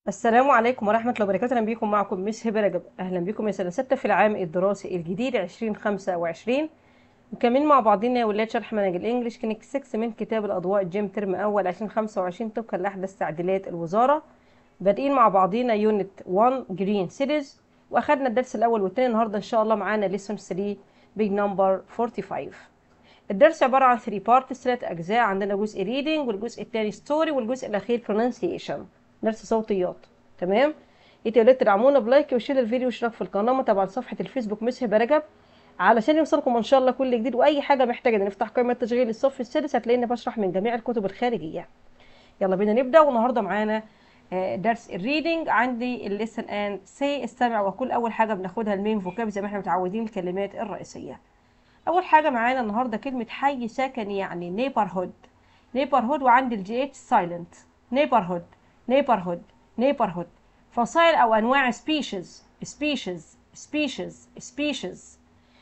السلام عليكم ورحمة الله وبركاته. أهلا بكم، معكم مس هبة رجب. أهلا بكم يا سنة 6 في العام الدراسي الجديد 2025. مكملين مع بعضنا يا ولاد شرح منهج الإنجليش كينك 6 من كتاب الأضواء الجيم ترم أول 2025 طبقا لأحدث تعديلات الوزارة. بادئين مع بعضنا يونت 1 جرين سيتيز، وأخدنا الدرس الأول والثاني. النهاردة إن شاء الله معانا ليسون 3 بيج نمبر 45. الدرس عبارة عن 3 بارتس، 3 أجزاء. عندنا جزء ريدنج والجزء الثاني ستوري والجزء الأخير pronunciation، درس صوتيات. تمام. يا ريت تدعمونا بلايك وشير الفيديو واشتراك في القناه، وتابعوا صفحه الفيسبوك مس هبه رجب علشان يوصلكم ان شاء الله كل جديد. واي حاجه محتاجه نفتح قائمه تشغيل الصف السادس هتلاقيني بشرح من جميع الكتب الخارجيه. يلا بينا نبدا. والنهارده معانا درس الريدنج. عندي الليسن اند سي، استمع وكل. اول حاجه بناخدها المين فوكاب زي ما احنا متعودين، الكلمات الرئيسيه. اول حاجه معانا النهارده كلمه حي سكني، يعني نيبرهود. نيبرهود، وعندي الجي اتش سايلنت. نيبرهود، نيبرهود، نيبرهود. فصائل او انواع سبيشيز، سبيشيز، سبيشيز، سبيشيز.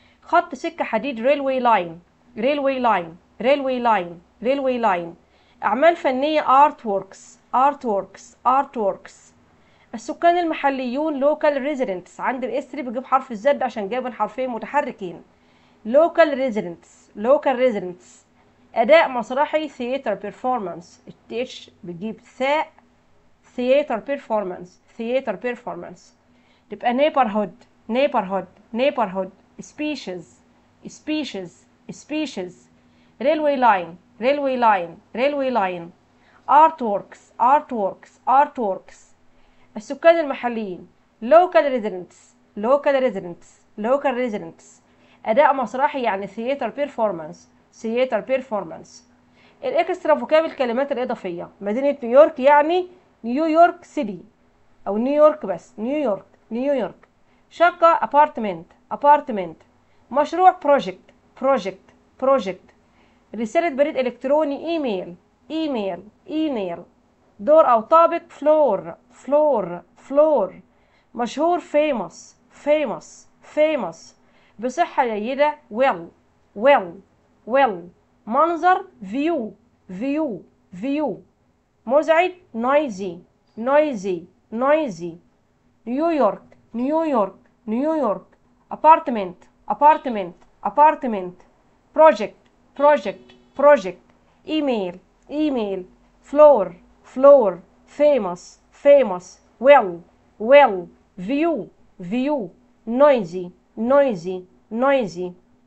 خط سكه حديد، ريلوي لاين، ريلوي لاين، ريلوي لاين، ريلوي لاين. اعمال فنيه، ارت ووركس، ارت ووركس، ارت ووركس. السكان المحليون، لوكال ريزيدنتس. عند الاس بجيب حرف الزد عشان جايب حرفين متحركين. local residents، local residents. أداء مسرحي، theater performance. التش بتجيب ثاء، theater performance، theater performance. تبقى neighborhood، neighborhood، neighborhood. species، species، species. railway line، railway line، railway line. artworks، artworks، artworks. السكان المحليين، local residents، local residents، local residents. أداء مسرحي يعني theater performance، theater performance. الإكسترا فوكاب، الكلمات الإضافية. مدينة نيويورك يعني نيويورك سيتي، أو نيويورك بس، نيويورك، نيويورك. شقة apartment، apartment. مشروع project، project، project. رسالة بريد إلكتروني، إيميل، إيميل، إيميل. دور أو طابق، فلور، فلور، فلور. مشهور، famous، famous، famous. بصحة جيدة، well، well، well. منظر، view، view، view. مزعج، noisy، noisy، noisy. نيويورك، نيويورك، نيويورك. apartment، apartment، apartment. project، project، project. email، email. floor، floor. famous، famous. well، well. view، view. noisy، noisy، noisy.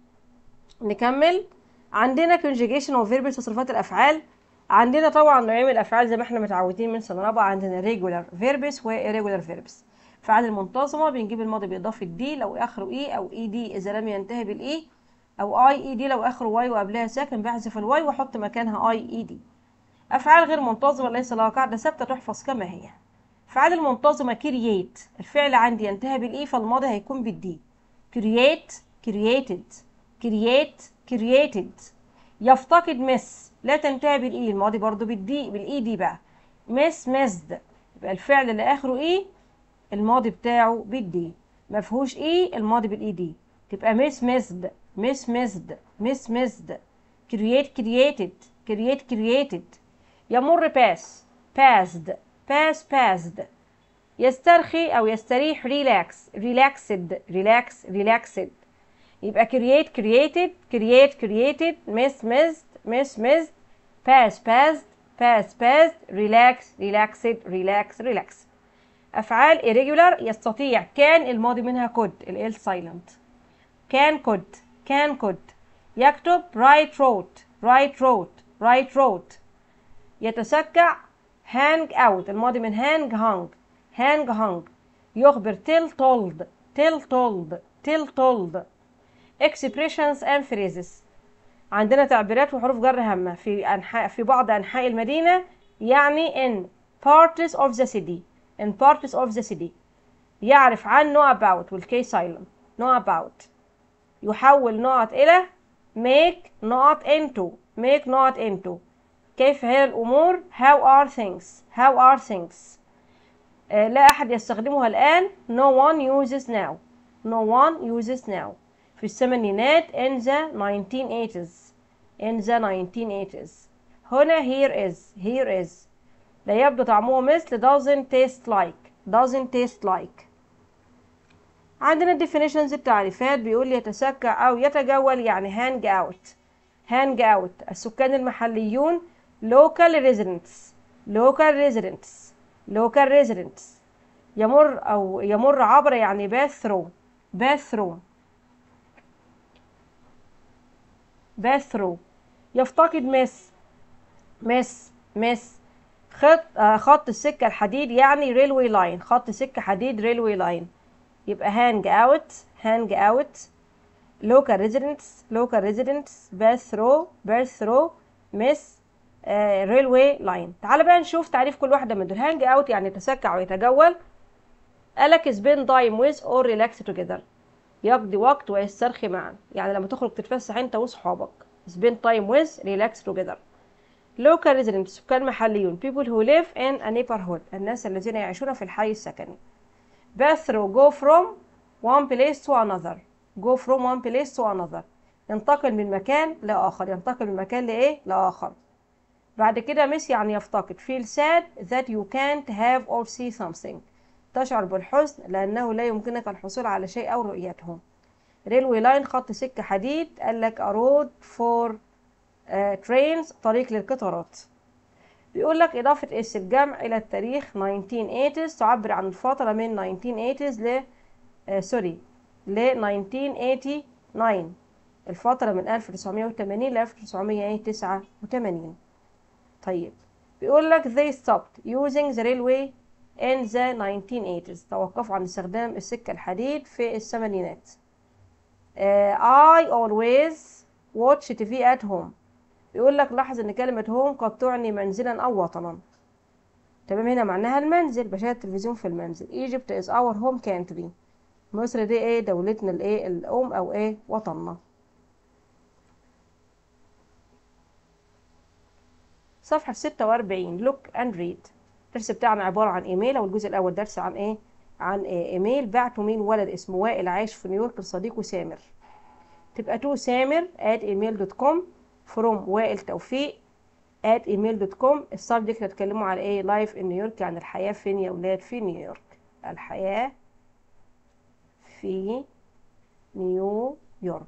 نكمل. عندنا conjugation وverbs، تصريفات الافعال. عندنا طبعا نوعين من الافعال زي ما احنا متعودين من سنه رابعه. عندنا regular verbs و irregular verbs. فعل المنتظمه بنجيب الماضي باضافه دي لو اخره اي، او اي دي اذا لم ينتهي بالاي، او اي دي لو اخره واي وقبلها ساكن بحذف الواي واحط مكانها اي دي. افعال غير منتظمه ليس لها قاعده ثابته تحفظ كما هي. افعال المنتظمه create، الفعل عندي ينتهي بالاي فالماضي هيكون بالدي. create، created، create، created. يفتقد، مس، لا تنتهي بالاي، الماضي برضو بالدي، بالاي دي بقى. مس، مسد. يبقى الفعل اللي اخره اي الماضي بتاعه بالدي، ما فيهوش اي الماضي بالاي دي. تبقى مس مسد، مس مسد، مس مسد. create، created، create، created. يمر، باس، passed، pass، passed. يسترخي او يستريح، relax، relaxed، relax، relaxed. يبقى create، created، create، created. miss، missed، miss، missed. pass، passed، pass، passed. relax، relaxed، relax، relax. افعال irregular، يستطيع، كان الماضي منها could، ال silent. can، could، can، could. يكتب، write، wrote، write، wrote، write، wrote. يتسكع، hang out، الماضي من hang، hung، hang، hung. يخبر، tell، told، tell، told، tell، told. expressions and phrases. عندنا تعبيرات وحروف جر هامة في بعض أنحاء المدينة، يعني in parts of the city، in parts of the city. يعرف عن، know about والكي silent، know about. يحول نقط إلى، make نقط into، make نقط into. كيف هي الأمور، how are things، how are things. لا أحد يستخدمها الآن، no one uses now، no one uses now. في الثمانينات، in the 1980s، in the 1980s. هنا here is، here is. لا يبدو طعمه مثل doesn't taste like. عندنا definitions التعريفات. بيقول يتسكع أو يتجول يعني hang out. السكان المحليون local residents. يمر عبر يعني pass through. يفتقد miss خط السكة الحديد يعني railway line. خط سكة حديد railway line. يبقى hang out. local residents pass through miss railway line. تعال بقى نشوف تعريف كل واحدة من دول. hang out يعني يتسكع ويتجول. قالك spend time with or relax together. يقضي وقت ويسترخي معا، يعني لما تخرج تتفسح انت وصحابك. spend time with relax together. local residents سكان محليون people who live in a neighborhood الناس الذين يعيشون في الحي السكني. pass through go from one place to another ينتقل من مكان لآخر. بعد كده miss يعني يفتقد. feel sad that you can't have or see something تشعر بالحزن لأنه لا يمكنك الحصول على شيء أو رؤيته. railway line خط سكة حديد. قالك a road for trains طريق للقطارات. بيقول لك إضافة اس الجمع إلى التاريخ 1980s تعبر عن الفترة من 1980s ل 1989 الفترة من 1980 ل 1989. طيب بيقول لك they stopped using the railway in the 1980s توقفوا عن استخدام السكة الحديد في الثمانينات. I always watch TV at home. بيقول لك لاحظ ان كلمة home قد تعني منزلا او وطنا. تمام، هنا معناها المنزل، بشاهد التلفزيون في المنزل. Egypt is our home country. مصر دي ايه؟ دولتنا الايه؟ الام او ايه؟ وطننا. صفحة 46 look and read. الدرس بتاعنا عبارة عن ايميل، او الجزء الاول درس عن ايه؟ عن ايميل بعته مين؟ ولد اسمه وائل عايش في نيويورك لصديقه سامر. تبقى to سامر @email.com from وائل توفيق @email.com. السبجكت هتكلموا على ايه؟ لايف ان نيويورك، يعني الحياة فين يا ولاد؟ في نيويورك. الحياة في نيويورك.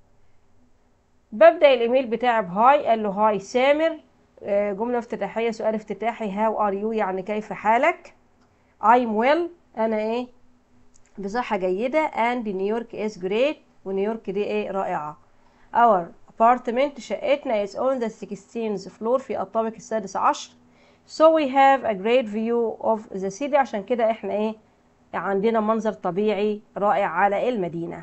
ببدأ الايميل بتاعي بهاي. قال له هاي سامر، جملة افتتاحية، سؤال افتتاحي. how are you يعني كيف حالك؟ I'm well انا ايه؟ بصحة جيدة. and نيويورك is great ونيويورك دي ايه؟ رائعة. our apartment شقتنا is on the 16th floor في الطابق السادس عشر. so we have a great view of the city عشان كده احنا ايه؟ عندنا منظر طبيعي رائع على المدينة.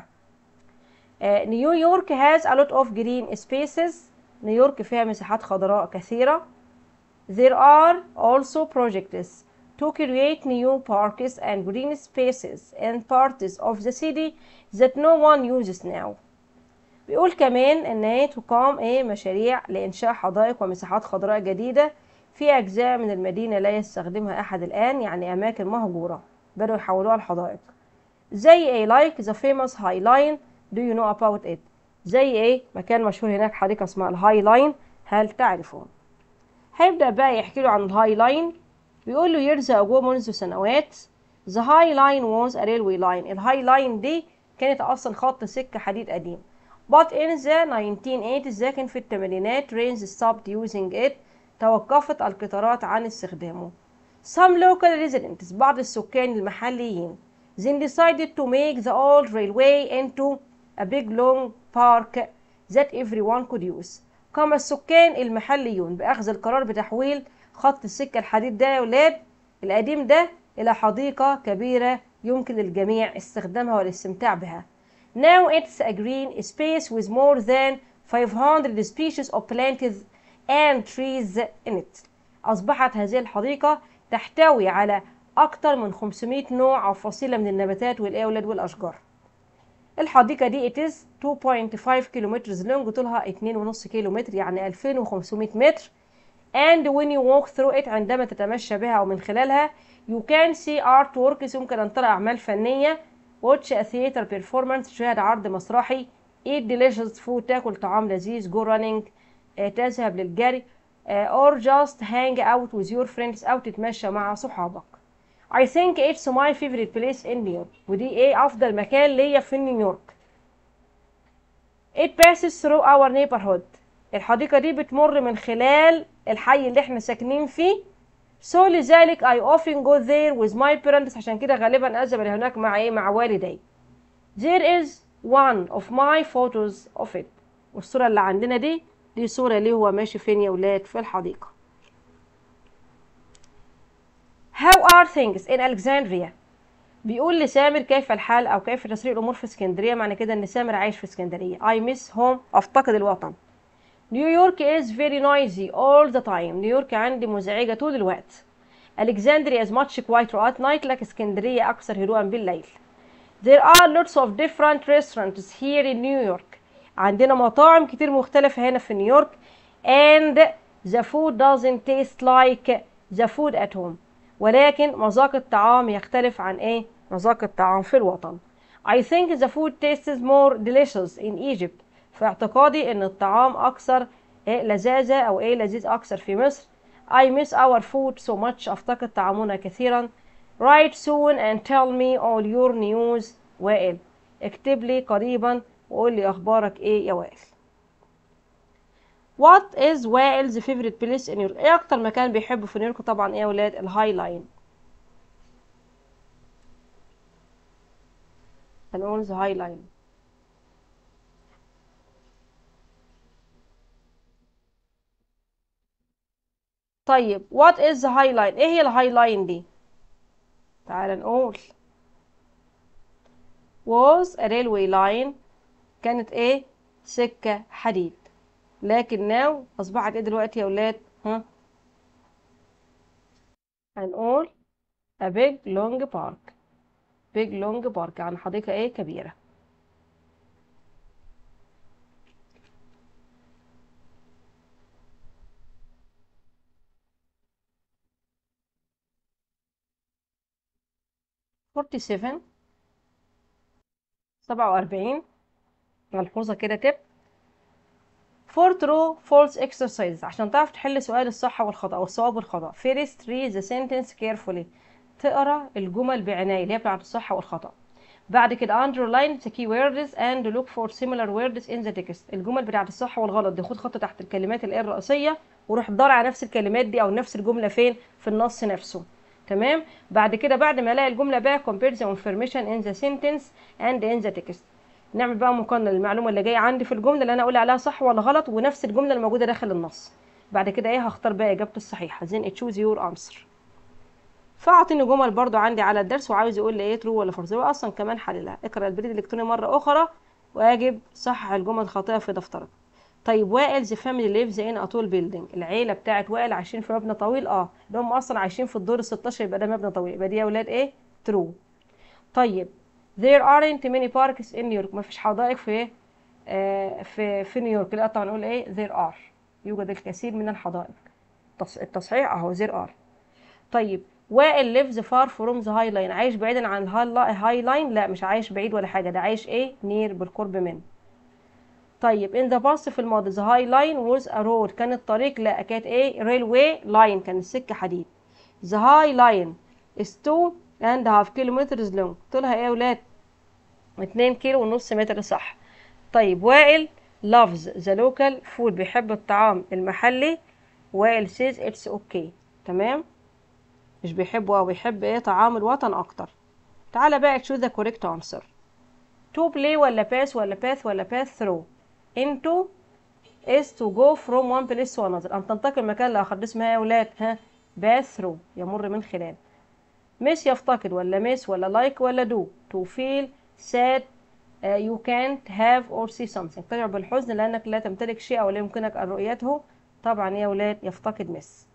نيويورك has a lot of green spaces. نيويورك فيها مساحات خضراء كثيرة. there are also projects to create new parks and green spaces in parts of the city that no one uses now. بيقول كمان ان ايه تقام ايه مشاريع لانشاء حدائق ومساحات خضراء جديدة في اجزاء من المدينة لا يستخدمها احد الان، يعني اماكن مهجورة بدأوا يحولوها لحدائق. زي ايه؟ like the famous High Line. do you know about it؟ زي ايه؟ مكان مشهور هناك حديقة اسمها الهاي لاين، هل تعرفون؟ هيبدأ بقى يحكي له عن الهاي لاين. بيقول له years ago منذ سنوات the high line was a railway line. الهاي لاين دي كانت اصلا خط سكة حديد قديم. but in the 1980s لكن في الثمانينات trains stopped using it توقفت القطارات عن استخدامه. some local residents بعض السكان المحليين then decided to make the old railway into a big long park that everyone could use. قام السكان المحليون بأخذ القرار بتحويل خط السكة الحديد ده يا ولاد القديم ده إلى حديقة كبيرة يمكن للجميع استخدامها والاستمتاع بها. Now it's a green space with more than 500 species of plants and trees in it. أصبحت هذه الحديقة تحتوي على أكثر من 500 نوع أو فصيلة من النباتات والأولاد والأشجار. الحديقة دي it is 2.5 kilometers long طولها 2.5 كيلومتر يعني 2500 متر. and when you walk through it عندما تتمشى بها أو من خلالها you can see artworks يمكن أن ترى أعمال فنية. watch a theater performance تشاهد عرض مسرحي. eat delicious food تاكل طعام لذيذ. go running تذهب للجري. or just hang out with your friends أو تتمشى مع صحابك. I think it's my favorite place in New York. ودي ايه أفضل مكان ليا في نيويورك. It passes through our neighborhood. الحديقة دي بتمر من خلال الحي اللي احنا ساكنين فيه. So لذلك I often go there with my parents. عشان كده غالبا أذهب هناك مع ايه مع والدي. There is one of my photos of it. والصورة اللي عندنا دي صورة ليه هو ماشي فين يا ولاد في الحديقة. How are things in Alexandria؟ بيقول لسامر كيف الحال أو كيف تسير الأمور في اسكندرية. معنى كده إن سامر عايش في اسكندرية. I miss home. أفتقد الوطن. نيويورك is very noisy all the time. نيويورك عندي مزعجة طول الوقت. Alexandria is much quieter at night. لكن اسكندرية أكثر هدوءا بالليل. There are lots of different restaurants here in New York. عندنا مطاعم كتير مختلفة هنا في نيويورك. And the food doesn't taste like the food at home. ولكن مذاق الطعام يختلف عن ايه مذاق الطعام في الوطن. I think the food tastes more delicious in Egypt. في اعتقادي ان الطعام اكثر لذاذة او لذيذ اكثر في مصر. I miss our food so much. افتقد طعامنا كثيرا. Write soon and tell me all your news. وائل اكتب لي قريبا وقول لي اخبارك ايه يا وائل. What is وائل's favorite place in New York؟ ايه اكتر مكان بيحبه في نيويورك؟ طبعا ايه يا ولاد الهاي لاين. هنقول the high line. طيب what is the high line؟ ايه هي الهاي لاين دي؟ تعال نقول was a railway line. كانت ايه سكة حديد. لكن now اصبحت ايه دلوقتي يا ولاد؟ هنقول a big long park. big long park عن حديقة ايه كبيرة. forty-seven 47 ملحوظة كده تب. for true false exercise عشان تعرف تحل سؤال الصح والخطأ أو الصواب والخطأ. first read the sentence carefully. تقرأ الجمل بعناية اللي هي بتاعت الصح والخطأ. بعد كده underline the key words and look for similar words in the text. الجمل بتاعت الصح والغلط دي خد خط تحت الكلمات اللي هي الرئيسية وروح دور على نفس الكلمات دي أو نفس الجملة فين في النص نفسه. تمام. بعد كده بعد ما الاقي الجملة بقى compare the information in the sentence and in the text. نعمل بقى مقارنة للمعلومة اللي جاية عندي في الجملة اللي أنا أقول عليها صح ولا غلط ونفس الجملة الموجودة داخل النص. بعد كده إيه هختار بقى إجابته الصحيحة. then choose your answer. فأعطيني جمل برضو عندي على الدرس وعاوز يقول لي إيه true ولا false. هو أصلا كمان حللها. اقرأ البريد الإلكتروني مرة أخرى وأجب صحح الجمل الخاطئة في دفترك. طيب وائل the family lives in a tall building. العيلة بتاعت وائل عايشين في مبنى طويل. ده هم أصلا عايشين في الدور ال16 يبقى ده مبنى طويل. يبقى دي يا ولاد إيه true. طيب there aren't many parks in New York. ما فيش حدائق في في نيويورك. لا طبعا نقول ايه there are. يوجد الكثير من الحدائق. التصحيح اهو there are. طيب وائل lives far from the high line. عايش بعيدا عن الهاي لاين. لا مش عايش بعيد ولا حاجه ده عايش ايه near بالقرب منه. طيب in the past في الماضي the high line was a road. كانت طريق. لا كانت ايه railway line. كانت سكه حديد. the high line is 2.5 kilometers long. طولها ايه يا ولاد 2 كيلو ونص متر. صح. طيب وائل loves the local food. بيحب الطعام المحلي. وائل says it's okay. تمام. مش بيحبه او بيحب ايه طعام الوطن اكتر. تعالى بقى choose the correct answer. to play ولا pass ولا path ولا path through. into is to go from one place to another. ان تنتقل من مكان لاخر. دي اسمها يا ولاد pass through يمر من خلال. miss يفتقد ولا miss ولا like ولا do. to feel sad you can't have or see something. تشعر بالحزن لأنك لا تمتلك شيء أو لا يمكنك أن رؤيته. طبعا يا ولاد يفتقد مس.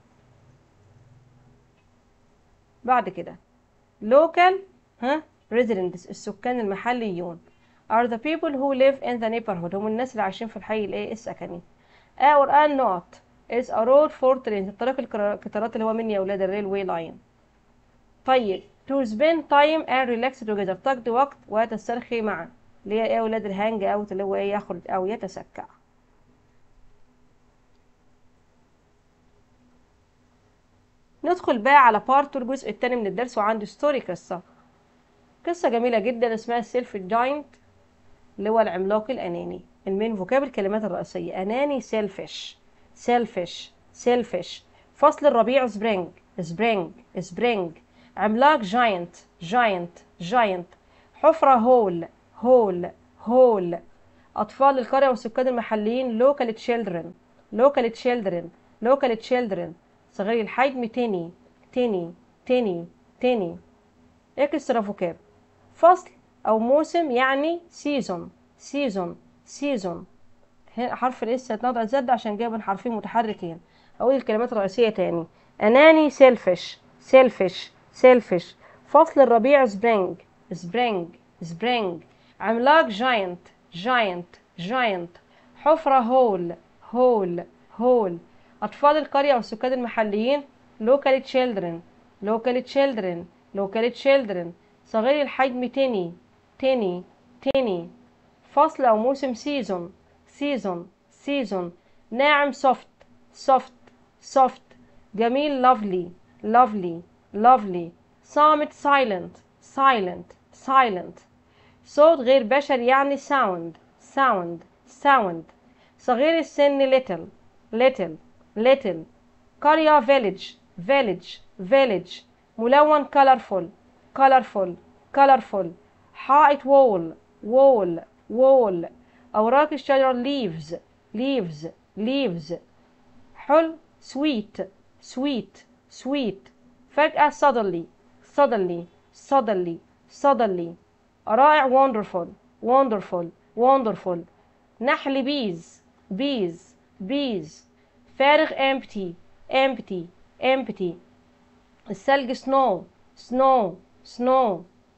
بعد كده local residents السكان المحليون are the people who live in the neighborhood. هم الناس اللي عايشين في الحي الايه السكني. or and not is a road for trains. الطريق القطارات اللي هو من يا ولاد الريلوي لاين. طيب to spend time and relax together. تقضي وقت وتسترخي معا اللي هي ايه يا ولاد الهانج اوت اللي هو ايه يخرج او يتسكع. ندخل بقى على بارت الجزء الثاني من الدرس، وعندي ستوري قصة جميلة جدا اسمها السيلف جاينت، اللي هو العملاق الأناني. المين فوكاب الكلمات الرئيسية: أناني selfish selfish selfish. فصل الربيع spring spring spring. عملاق giant giant giant. حفرة hole hole hole. أطفال القرية والسكان المحليين local children local children local children. صغير الحجم تيني تيني تيني تيني. اكسترا فوكاب: فصل أو موسم يعني season season season. هنا حرف الاس هتنطق زد عشان جايب حرفين متحركين. أقول الكلمات الرئيسية تاني: أناني selfish selfish selfish. فصل الربيع spring spring spring. عملاق giant giant giant. حفرة hole hole hole. أطفال القرية والسكان المحليين local children local children local children. صغير الحجم تيني تيني تيني. فصل أو موسم season season season. ناعم soft soft soft. جميل lovely lovely lovely. صامت silent silent silent. صوت غير بشري يعني sound sound sound. صغير السن little little little. قرية village village village. ملون colorful colorful colorful. حائط wall wall wall. أوراق الشجر leaves leaves leaves. حلو sweet sweet sweet. فجأة suddenly suddenly suddenly suddenly. رائع wonderful wonderful wonderful. نحل bees bees bees. فارغ empty empty empty. الثلج snow snow snow.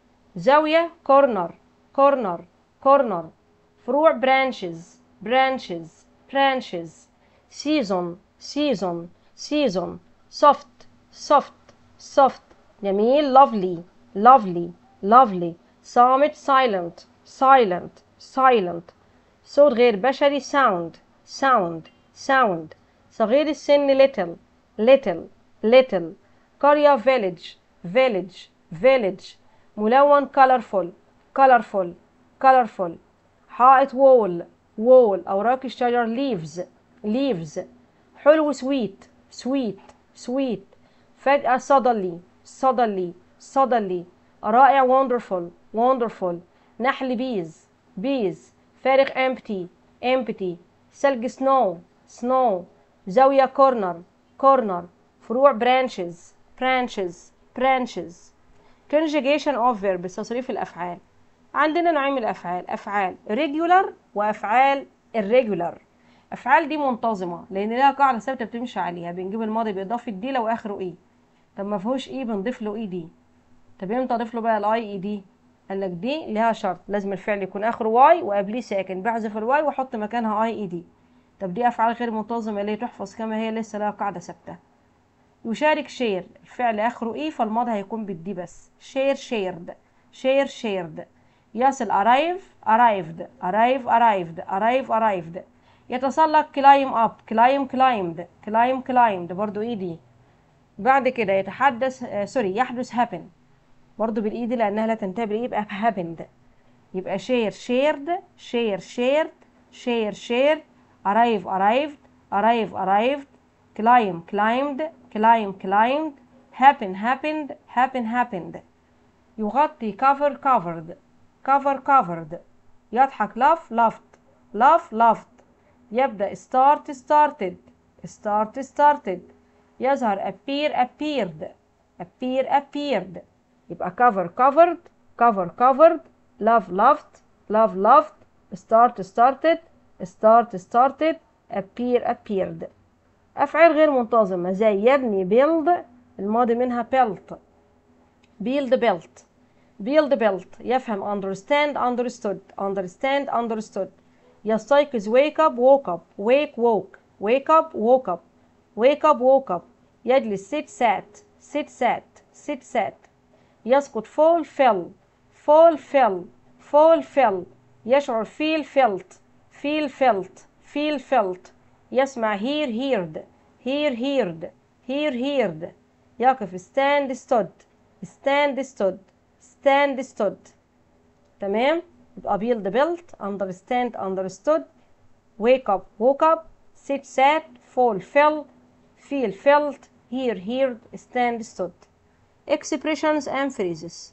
زاوية corner corner corner. فروع branches branches branches. season season season. soft soft soft. جميل lovely lovely lovely. صامت silent silent silent. صوت غير بشري sound sound sound. صغير السن little little little. قرية village village village. ملون colorful colorful colorful. حائط wall wall. أوراق الشجر leaves leaves. حلو sweet sweet sweet. فجأة suddenly suddenly suddenly. رائع wonderful wonderful. نحل bees bees. فارغ empty empty. ثلج snow snow. زاوية corner corner. فروع branches branches branches. conjugation of verb تصريف الأفعال. عندنا نوعين من الأفعال: أفعال regular وأفعال irregular. أفعال دي منتظمة لأن لها قاعدة ثابتة بتمشي عليها. بنجيب الماضي بإضافة دي لو آخره إيه. طب ما فيهوش إيه بنضيف له إيه دي. طب امتى أضيف له بقى الأي إي دي؟ قال لك دي لها شرط: لازم الفعل يكون آخره واي وقبليه ساكن، بحذف الواي وأحط مكانها أي إي دي. طب دي أفعال غير منتظمة اللي تحفظ كما هي، لسه لها قاعدة ثابتة. يشارك شير، الفعل آخره إيه فالماضي هيكون بالدي بس. شير شيرد شير شيرد. يصل arrive arrived arrive arrived arrive arrived. يتسلق climb up climb climbed climb climbed برضو ايه دي. بعد كده يتحدث يحدث happen برضو بالايد لانها لا تنتهي بالايه يبقى happened. يبقى share shared share shared share shared. arrive arrived arrive arrived. climb climbed climb climbed. happen happened happen happened. يغطي cover covered cover covered. يضحك laugh laughed laugh laughed. يبدأ start started start started. يظهر appear appeared appear appeared. يبقى cover covered cover covered. love loved love loved. start started start started. appear appeared. أفعال غير منتظمة زي يبني build، الماضي منها built build built build built. يفهم understand understood understand understood. يستيقظ wake up woke up wake woke wake up woke up wake up woke up. يجلس sit sat sit sat sit sat. يسقط fall fell fall fell fall fell. يشعر feel felt feel felt feel felt. يسمع hear heard hear heard hear heard. يقف stand stood stand stood stand stood. تمام. يبقى build built understand understood wake up woke up sit sat fall fell feel felt hear heard stand stood. expressions and phrases.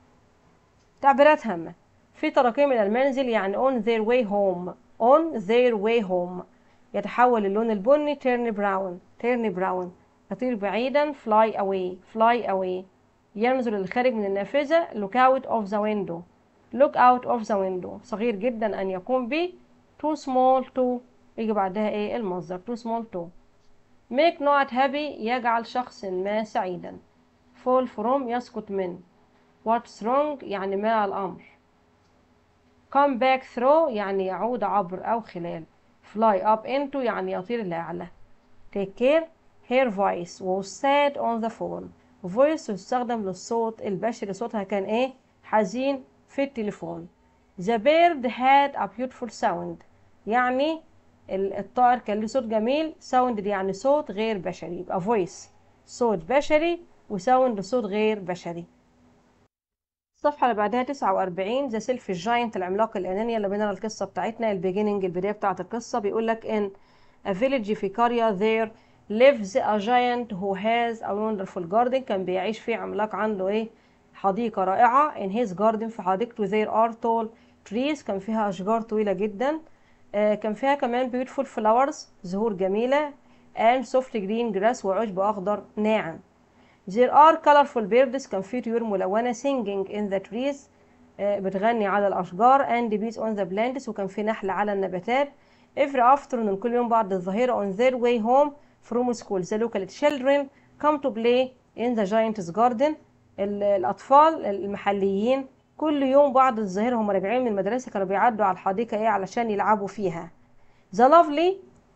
تعبيرات هامة. في تراكم إلى المنزل يعني on their way home on their way home. يتحول اللون البني turn brown turn brown. يطير بعيدا fly away fly away. ينظر للخارج من النافذة look out of the window look out of the window. صغير جدا أن يقوم به too small to يجي بعدها ايه المصدر too small to. make not happy يجعل شخص ما سعيدا. fall from يسقط من. what's wrong يعني ما الأمر. come back through يعني يعود عبر أو خلال. fly up into يعني يطير لأعلى. take care her voice was sad on the phone. voice تستخدم للصوت البشري صوتها كان ايه حزين في التليفون. the bird had a beautiful sound يعني الطائر كان له صوت جميل. sound يعني صوت غير بشري يبقى voice صوت بشري وساوند صوت غير بشري. الصفحة اللي بعدها 49 ذا سيلف جاينت العملاق الأناني اللي بنرى القصة بتاعتنا البيجيننج البداية بتاعت القصة. بيقول لك in a village في قرية there lives a giant who has a wonderful garden. كان بيعيش فيه عملاق عنده ايه حديقة رائعة. in his garden في حديقته there are tall trees كان فيها أشجار طويلة جدا. كان فيها كمان beautiful flowers زهور جميلة and soft green grass وعشب أخضر ناعم. there are colorful birds كان في طيور ملونة singing in the trees بتغني على الأشجار and bees on the plants وكان في نحل على النباتات. every afternoon كل يوم بعد الظهيرة on their way home from school the local children come to play in the giant's garden. الأطفال المحليين كل يوم بعد الظهيرة هم راجعين من المدرسة كانوا بيعدوا على الحديقة ايه علشان يلعبوا فيها. the lovely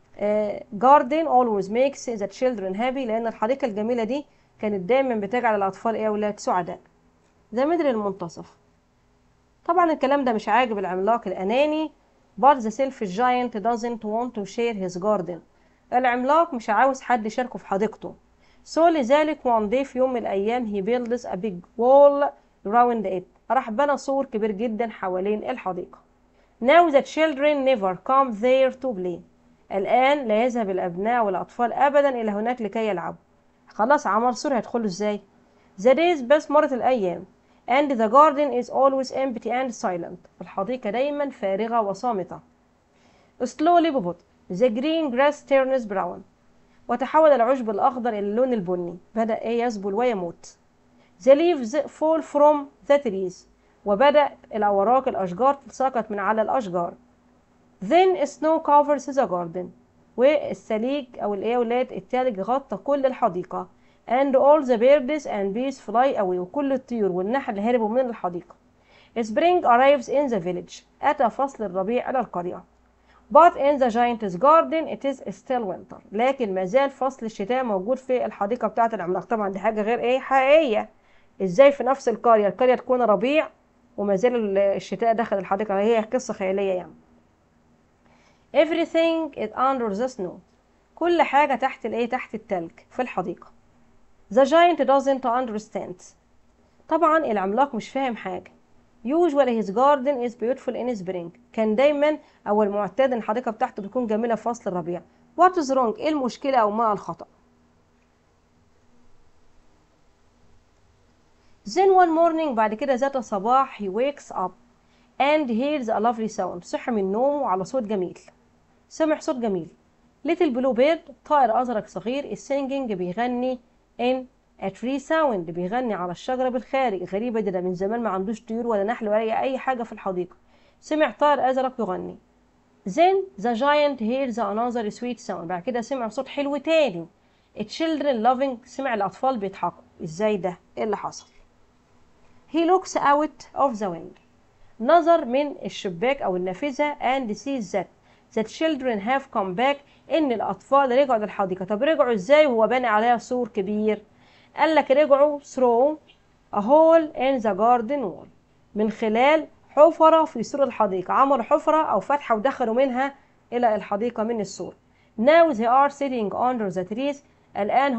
garden always makes the children happy لأن الحديقة الجميلة دي كانت دايما بتجعل الأطفال ايه أولاد سعداء. ده مدر المنتصف. طبعا الكلام ده مش عاجب العملاق الأناني but the self giant doesn't want to share his garden. العملاق مش عاوز حد يشاركه في حديقته. so لذلك one day في يوم من الأيام he builds a big wall around it. راح بنى سور كبير جدا حوالين الحديقة. now the children never come there to play. الآن لا يذهب الأبناء والأطفال أبدا إلى هناك لكي يلعبوا. خلاص عمل سور هيدخلوا ازاي. the days بس مرت الأيام and the garden is always empty and silent. الحديقة دايما فارغة وصامتة. slowly ببطء the green grass turns brown. وتحول العشب الأخضر إلى اللون البني. بدأ ايه يذبل ويموت. the leaves fall from the trees. وبدأ الأوراق الأشجار تتساقط من على الأشجار. then snow covers the garden. والثليج أو الإيه ولاد التلج غطى كل الحديقة. and all the birds and bees fly away. وكل الطيور والنحل هربوا من الحديقة. spring arrives in the village. أتى فصل الربيع إلى القرية. but in the giant's garden it is still winter. لكن ما زال فصل الشتاء موجود في الحديقة بتاعة العملاق. طبعا دي حاجة غير ايه حقيقية. ازاي في نفس القرية تكون ربيع وما زال الشتاء داخل الحديقة. هي قصة خيالية يعني. everything is under the snow. كل حاجة تحت الايه تحت التلج في الحديقة. the giant doesn't understand. طبعا العملاق مش فاهم حاجة. usually his garden is beautiful in spring. كان دايما او المعتاد ان الحديقة بتاعته بتكون جميلة في فصل الربيع. what is wrong ايه المشكلة او ما الخطأ. then one morning بعد كده ذات صباح he wakes up and hears a lovely sound. صحي من نومه على صوت جميل. سمع صوت جميل. little blue bird طائر أزرق صغير is singing بيغني in a tree sound. بيغني على الشجرة بالخارج. غريبة ده من زمان ما عندوش طيور ولا نحل ولا أي حاجة في الحديقة. سمع طائر أزرق يغني. then the giant hears another sweet sound. بعد كده سمع صوت حلو تاني. children loving سمع الأطفال بيضحكوا. ازاي ده ايه اللي حصل. he looks out of the window. نظر من الشباك أو النافذة and sees that the children have come back. إن الأطفال رجعوا للحديقة. طب رجعوا إزاي وهو باني عليها سور كبير. قال لك رجعوا through a hole in the garden wall. من خلال حفرة في سور الحديقة. عملوا حفرة أو فتحة ودخلوا منها إلى الحديقة من السور. now they are sitting under the trees. الآن هم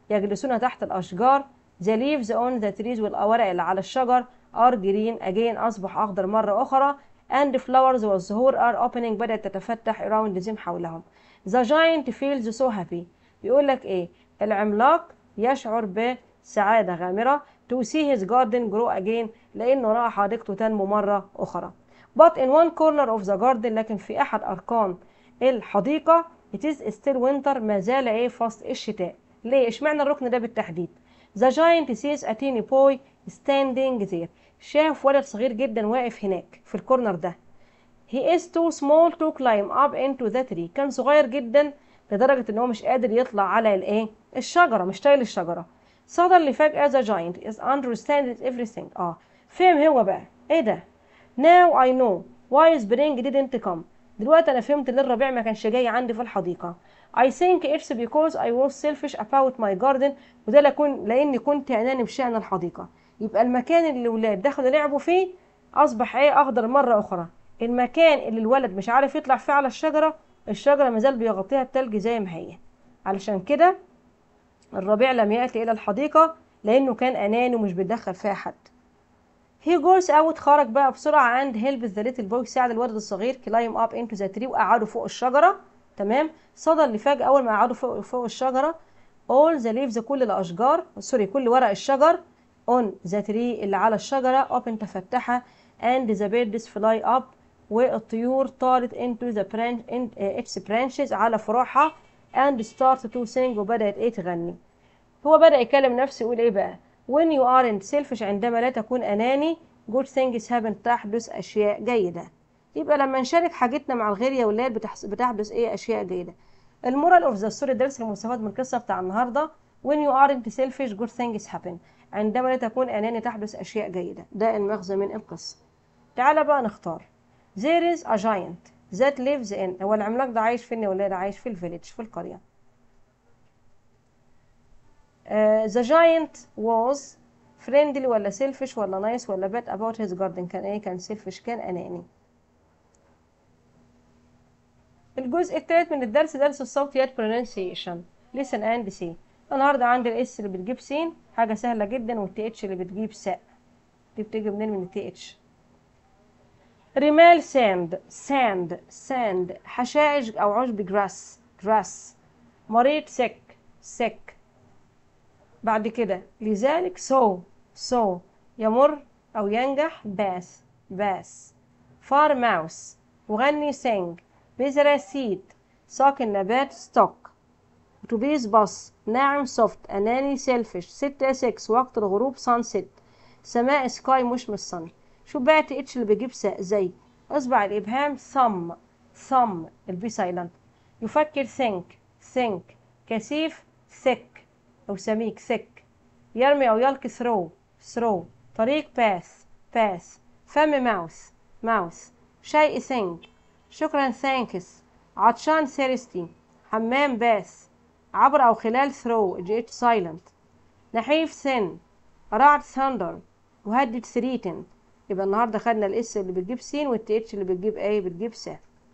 يجلسون تحت الأشجار. the leaves on the trees والأوراق اللي على الشجر are green again أصبح أخضر مرة أخرى. and flowers والزهور are opening بدأت تتفتح around them حولهم. the giant feels so happy بيقول لك إيه؟ العملاق يشعر بسعادة غامرة to see his garden grow again لأنه رأى حديقته تنمو مرة أخرى. but in one corner of the garden لكن في أحد أركان الحديقة it is still winter ما زال إيه فصل الشتاء. ليه؟ اشمعنى الركن ده بالتحديد؟ the giant sees a teeny boy standing there شاف ولد صغير جدا واقف هناك في الكورنر ده. he is too small to climb up into the tree كان صغير جدا لدرجة ان هو مش قادر يطلع على الايه الشجرة مش طايل الشجرة. suddenly فجأة the giant is understands everything فهم هو بقى ايه ده. now I know why spring didn't come دلوقتي انا فهمت ليه الربيع ما كانش جاي عندي في الحديقة. I think it's because I was selfish about my garden وده لاني كنت اناني بشأن الحديقة. يبقى المكان اللي الولاد دخلوا لعبوا فيه اصبح ايه اخضر مرة اخرى. المكان اللي الولد مش عارف يطلع فيه على الشجرة مازال بيغطيها التلج زي ما هي. علشان كده الربيع لم يأتي إلى الحديقة لأنه كان أناني ومش بيدخل فيها حد. he goes out خرج بقى بسرعة and helps the little boy ساعد الولد الصغير climb up into the tree وقعدوا فوق الشجرة. تمام. صدى اللي فجأة أول ما قعدوا فوق الشجرة all the leaves كل الأشجار كل ورق الشجر on the tree اللي على الشجرة open تفتحها and the birds fly up والطيور طارت into the its branches على فروعها and start to sing وبدأت ايه تغني. هو بدأ يكلم نفسه يقول ايه بقى when you aren't selfish عندما لا تكون أناني good things happen تحدث أشياء جيدة. يبقى لما نشارك حاجتنا مع الغير يا ولاد بتحدث ايه أشياء جيدة. المورال اوف ذا ستوري درس المستفاد من القصة بتاع النهاردة when you aren't selfish good things happen عندما لا تكون أناني تحدث أشياء جيدة. ده المغزى من القصة. تعالى بقى نختار. there is a giant that lives in هو العملاق ده عايش فين يا ولاد؟ عايش في الفيليج في القرية. the giant was friendly ولا selfish ولا nice ولا bad about his garden كان ايه؟ كان selfish كان أناني. الجزء الثالث من الدرس درس الصوتيات pronunciation listen and see. النهارده عندي الاس اللي بتجيب سين حاجة سهلة جدا والتي اتش اللي بتجيب ساء. دي بتيجي منين؟ من التي اتش. رمال sand حشائش أو عشب grass مريض sick بعد كده لذلك so يمر أو ينجح bass far mouse مغني sing بذرة seed ساق النبات stock أتوبيس باص ناعم soft أناني selfish 6 وقت الغروب sunset سماء sky مش sun. شو بقى تي اتش اللي بيجيب ساء زي اصبع الابهام thumb البي سايلنت. يفكر think كثيف thick او سميك thick. يرمي او يلقي throw طريق path فم mouth شيء think شكرا thanks عطشان thirsty حمام bath عبر او خلال throw اتش silent. نحيف thin رعد thunder مهدد threaten. يبقى النهارده خدنا الاس اللي بتجيب س والتي اتش اللي بتجيب ايه؟ بتجيب س.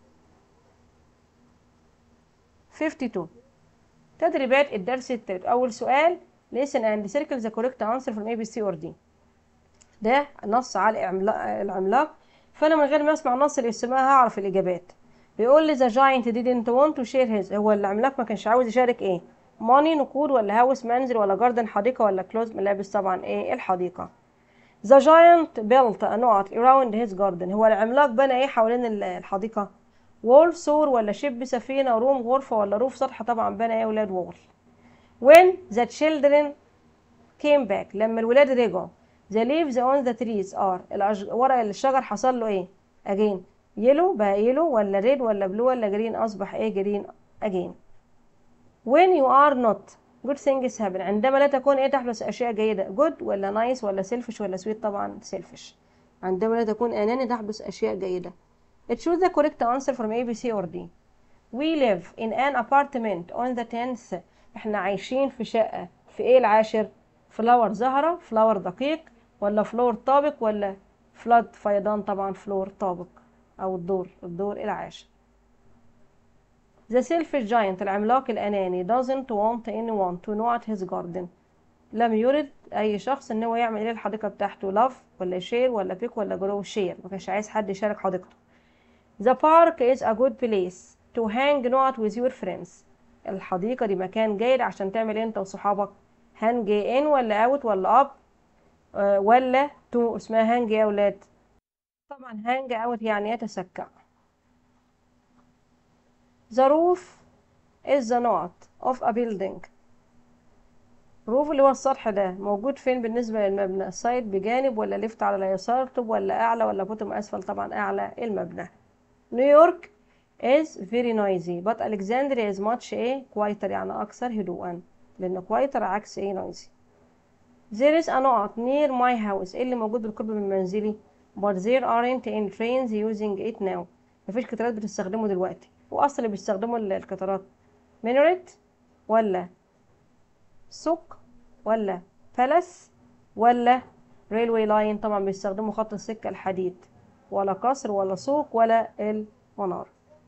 52 تدريبات الدرس التالت. اول سؤال listen and circle the correct answer from A B C or D. ده نص على العملاق فانا من غير ما اسمع النص اللي يسمعها هعرف الاجابات. بيقول لي the giant didn't want to share his هو العملاق ما كانش عاوز يشارك ايه؟ money نقود ولا هاوس منزل ولا جاردن حديقه ولا كلوز ملابس؟ طبعا ايه؟ الحديقه. The giant built a knot around his garden هو العملاق بنى ايه حوالين الحديقة؟ wall سور ولا شب سفينة روم غرفة ولا روف سطح؟ طبعا بنى ايه ولاد؟ wall. when the children came back لما الولاد رجعوا the leaves on the trees are ورق الشجر حصل له ايه؟ again yellow بقى yellow ولا red ولا blue ولا green؟ أصبح ايه؟ green again. when you are not good things happen عندما لا تكون ايه تحدث اشياء جيدة؟ good ولا nice ولا selfish ولا sweet؟ طبعا selfish. عندما لا تكون اناني تحدث اشياء جيدة. choose the correct answer from A B C or D. we live in an apartment on the 10th احنا عايشين في شقة في ايه العاشر؟ فلاور زهرة فلاور دقيق ولا فلور طابق ولا flood فيضان؟ طبعا فلور طابق او الدور العاشر. The selfish giant العملاق الأناني doesn't want anyone to know at his garden. لم يرد أي شخص إن هو يعمل إيه الحديقة بتاعته. love ولا share ولا pick ولا grow share. ما كانش عايز حد يشارك حديقته. The park is a good place to hang out with your friends. الحديقة دي مكان جيد عشان تعمل إيه أنت وصحابك. hang in ولا out ولا up ولا to. اسمها hang يا أولاد. طبعا hang out يعني يتسكع. The roof is the knot of a building. الروف اللي هو السطح ده موجود فين بالنسبة للمبنى. سايد بجانب ولا ليفت على اليسار، طب ولا أعلى ولا بوتم أسفل. طبعا أعلى المبنى. نيويورك is very noisy but Alexandria is much quieter يعني أكثر هدوءا، لأن quieter عكس noisy. There is a knot near my house. اللي موجود بالقرب من منزلي. but there aren't any trains using it now. مفيش قطارات بتستخدمه دلوقتي. وأصلا اللي بيستخدموا القطارات مينوريت ولا سوق ولا بالاس ولا ريلوي لاين. طبعا بيستخدموا خط السكة الحديد. ولا قصر ولا سوق ولا المنار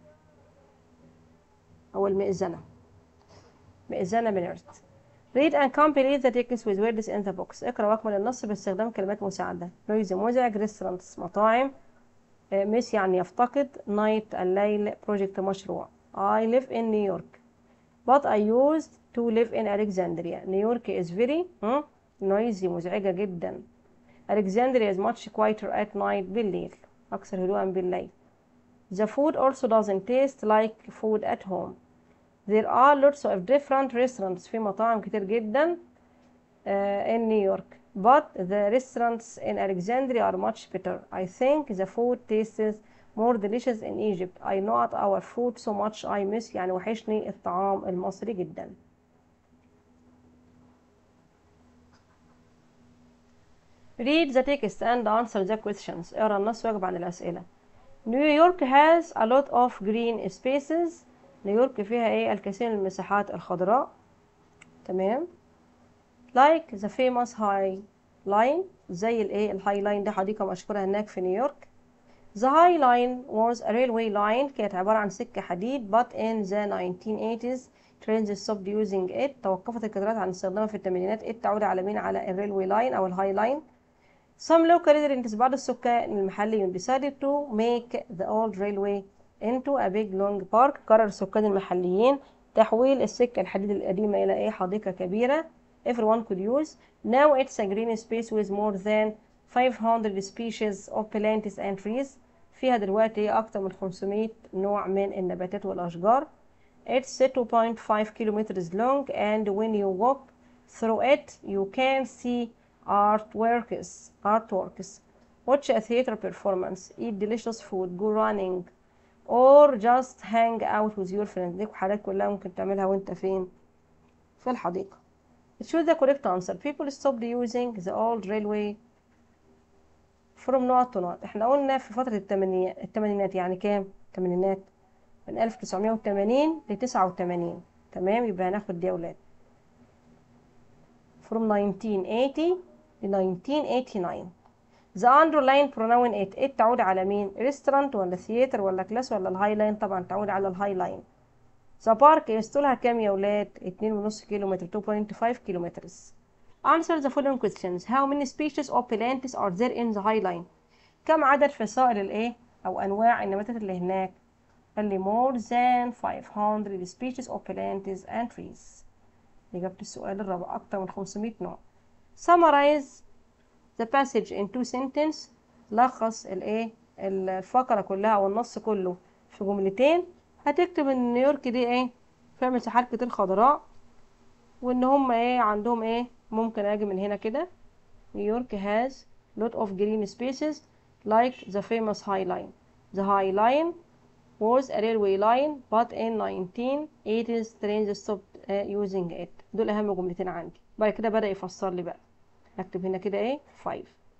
أو المئذنة. مئذنة مينوريت. read and complete the text with words in the box. اقرأ واكمل النص باستخدام كلمات مساعدة. noisy مزعج. restaurants مطاعم. miss يعني يفتقد. night الليل. project مشروع. I live in New York but I used to live in Alexandria. نيويورك is very noisy مزعجة جدا. Alexandria is much quieter at night بالليل. أكثر هدوءا بالليل. The food also doesn't taste like food at home. There are lots of different restaurants. في مطاعم كتير جدا in New York. But the restaurants in Alexandria are much better. I think the food tastes more delicious in Egypt. I know at our food so much I miss. يعني وحشني الطعام المصري جدا. Read the text and answer the questions. اقرا النص واجب عن الأسئلة. New York has a lot of green spaces. نيويورك فيها الكثير من المساحات الخضراء. تمام. Like the famous high line. زي الهاي لاين ده حديقة مشهورة هناك في نيويورك. The High Line was a railway line. كانت عبارة عن سكة حديد. But in the 1980s trains stopped using it. توقفت القطارات عن استخدامها في الثمانينات. it تعود على مين؟ على الريلوي لاين أو الهاي لاين. Some local residents بعض السكان المحليين decided to make the old railway into a big long park. قرر السكان المحليين تحويل السكة الحديد القديمة إلى حديقة كبيرة everyone could use. Now it's a green space with more than 500 species of plants and trees. فيها دلوقتي أكتر من 500 نوع من النباتات والأشجار. It's 2.5 kilometers long and when you walk through it you can see artworks, watch a theater performance, eat delicious food, go running or just hang out with your friends. دي حاجات كلها ممكن تعملها وانت فين؟ في الحديقة. Choose the correct answer. People stopped using the old railway from نقط to نقط. احنا قلنا في فترة الثمانينات يعني كام؟ الثمانينات من 1980 ل 89. تمام. يبقى هناخد دي يا ولاد from 1980 ل 1989. The underline pronoun it تعود على مين؟ restaurant ولا theater ولا class ولا الهاي لاين؟ طبعا تعود على الهاي لاين. The park طولها كام يا ولاد؟ 2.5 كيلومتر 2.5 كيلومترز. Answer the following questions. How many species of plants are there in the high line? كم عدد فصائل أو أنواع النباتات اللي هناك؟ قال لي more than 500 species of plants and trees. إجابة السؤال الرابع أكتر من 500 نوع. Summarize the passage in 2 sentences. لخص الفقرة كلها أو النص كله في جملتين. هتكتب إن نيويورك دي فيها مساحات كتير خضراء وإن هم عندهم ممكن أجي من هنا كده. نيويورك has lot of green spaces like the famous High Line. The High Line was a railway line but in 1980s trains stopped using it. دول أهم جملتين عندي. بعد كده بدأ يفسر لي بقى. نكتب هنا كده 5.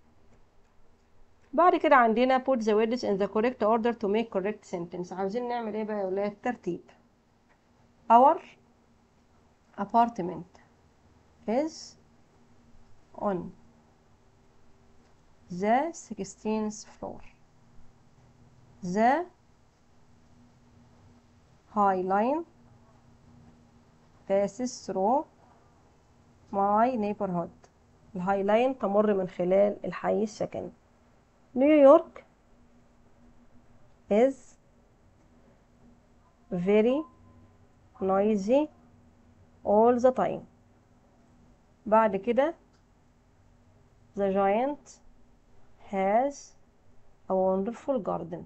بعد كده عندنا put the words in the correct order to make correct sentence. عاوزين نعمل بقى يا ولاد؟ ترتيب. Our apartment is on the 16th floor. The high line passes through my neighborhood. الهاي لاين تمر من خلال الحي السكني. نيويورك is very noisy all the time. بعد كده the giant has a wonderful garden.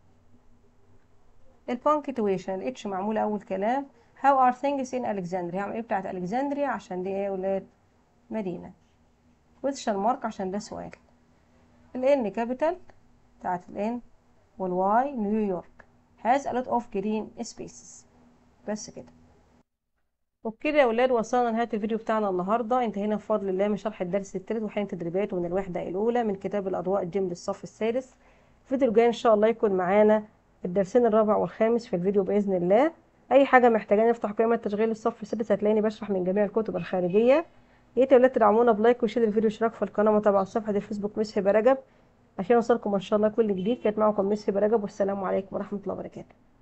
البانكتويشن الاتش معمولة أول كلام. how are things in Alexandria. هعمل ايه بتاعت ألكسندريا عشان دي ايه يا ولاد؟ مدينة. question mark عشان ده سؤال. الان كابيتال بتاعت الان، والواي نيويورك has a lot of green spaces. بس كده. وبكده يا ولاد وصلنا لنهاية الفيديو بتاعنا النهاردة. انتهينا بفضل الله من شرح الدرس الثالث وحين تدريبات ومن الوحدة الأولى من كتاب الأضواء الجيم للصف السادس. الفيديو الجاي إن شاء الله يكون معانا الدرسين الرابع والخامس في الفيديو بإذن الله. أي حاجة محتاجين نفتح قائمة تشغيل الصف السادس هتلاقيني بشرح من جميع الكتب الخارجية. يا ريت يا ولاد تدعمونا بلايك وشير الفيديو واشتراك في القناة وتابعوا صفحة الفيسبوك مس هبة رجب عشان يوصلكم إن شاء الله كل جديد. كانت معكم مس هبة رجب والسلام عليكم ورحمة الله وبركاته.